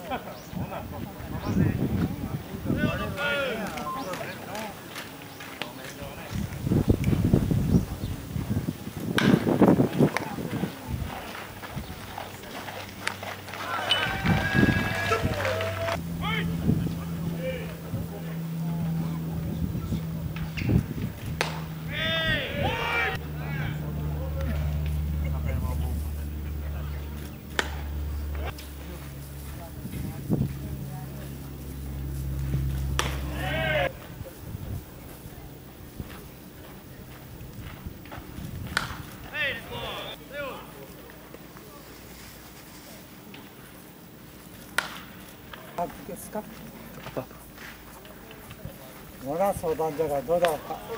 ですか。野良相談所がどうだろうか。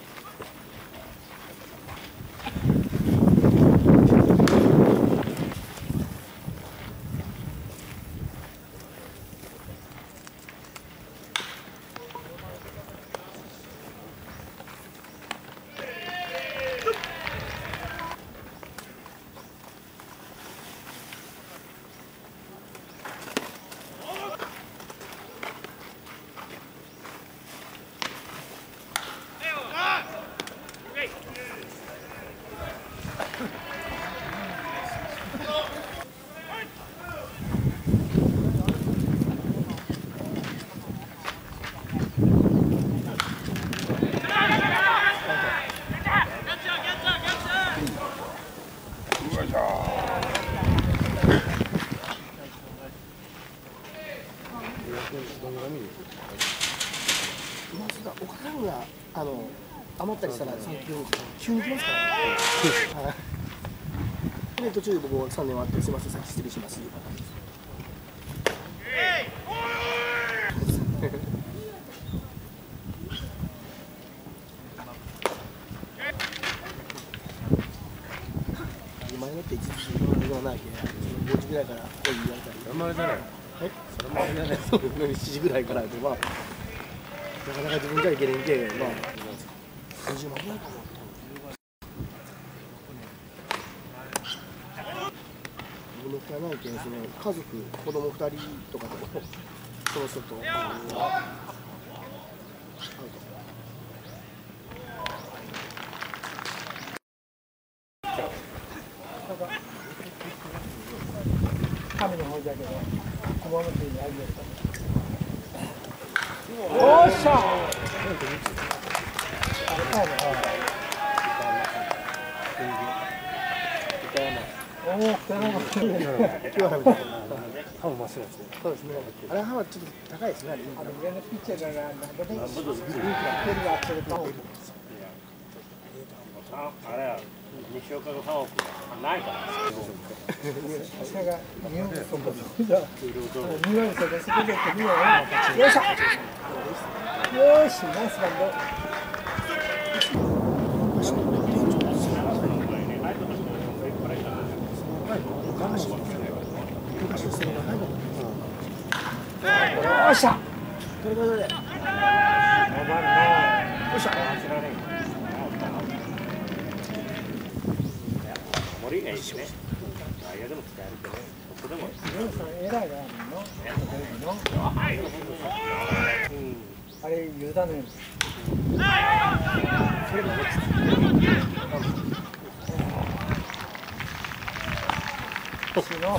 お金が余ったりしたら急に来ますからね。で途中で僕3年終わってすみません先失礼しますいうパターンです。前のって1時言わないで5時ぐらいから来い言われたり。 それもあれじゃない。それもあれじゃない。 そう7時ぐらいからでなかなか自分じゃいけないんで30万ぐらいかな。僕の人はないけん家族子供2人とかとその人と会うと。 神の方じゃけど、熊本にありますか。おっしゃ。 そうですね。あれはちょっと高いですね。 上のピッチャーがあれや西岡の3億ないから。 それが2割そこで2割そこでそこで2割よいしょ。よしナイスバンド。よっしゃ。 どれどれどれ。 よいしょ。 森がいいしね。あれでも使えるけど、ここでも。 エラーがあるの？あれユダのよ。それがどっち？の。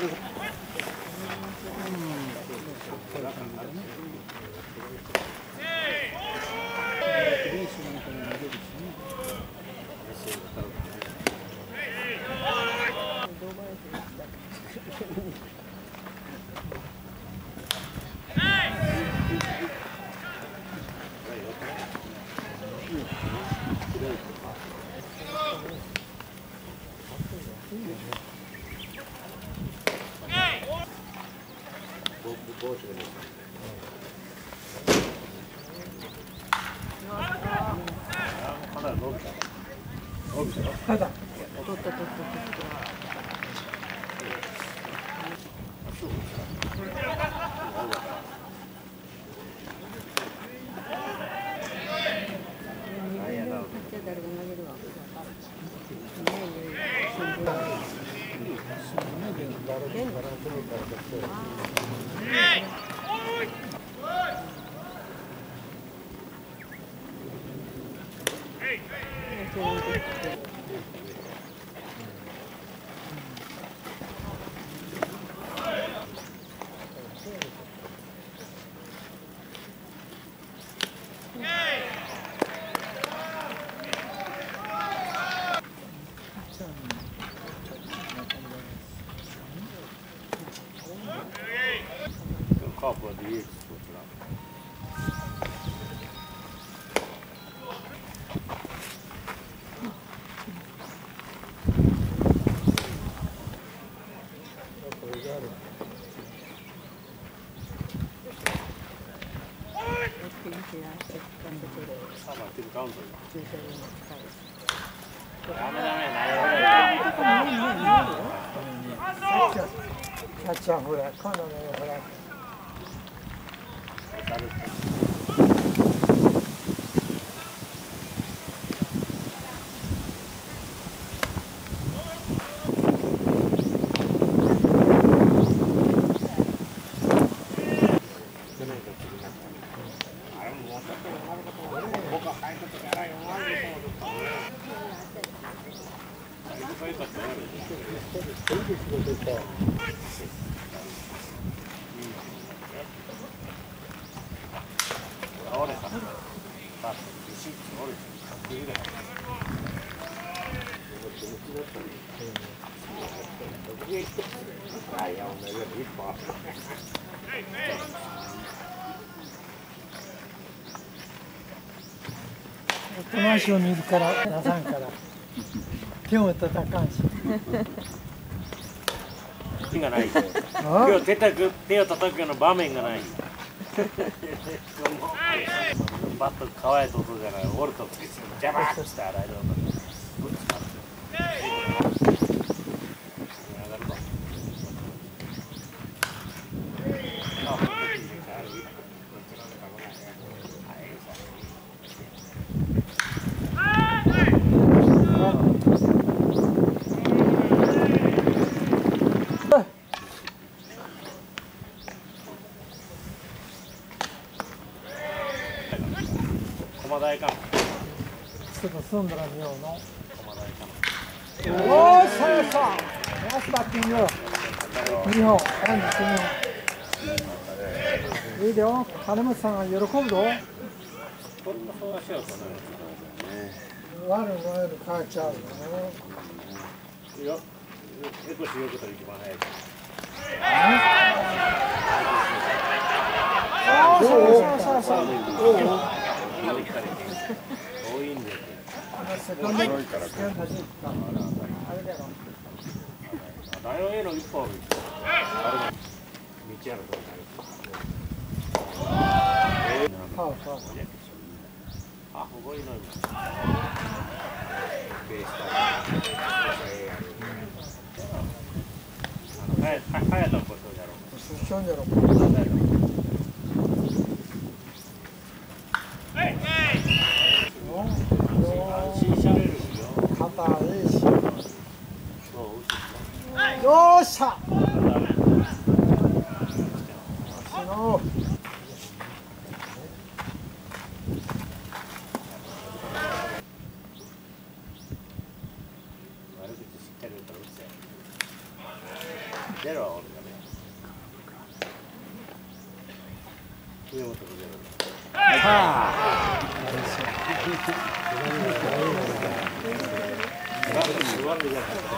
ただ。 誰カープは DH とカウントダメダメキャッチャーフライ、今度のフライ。この足を見るから出さんから手を叩かんし手がない今日手を叩くような場面がないバット乾いた音じゃない折るとジャバーッとして洗えるの駒台かな。 ちょっと住んだら見ようの。 駒台かな。 おー、そうそう。ナイスバッティング。2本、いいよ。金本さんが喜ぶぞ。 こんなそうしようとね。 悪い変わっちゃうよね。 いや、エコしようこと一番早い。 そう。 多いんで。 セカンド走った。あれだろ。 大王への一本。あれ道あるとこそう。 あ、ここいいの。早田こそだろう。 一緒だろう。よっしゃ。 ゼロは俺だね。上本とゼロ。はい。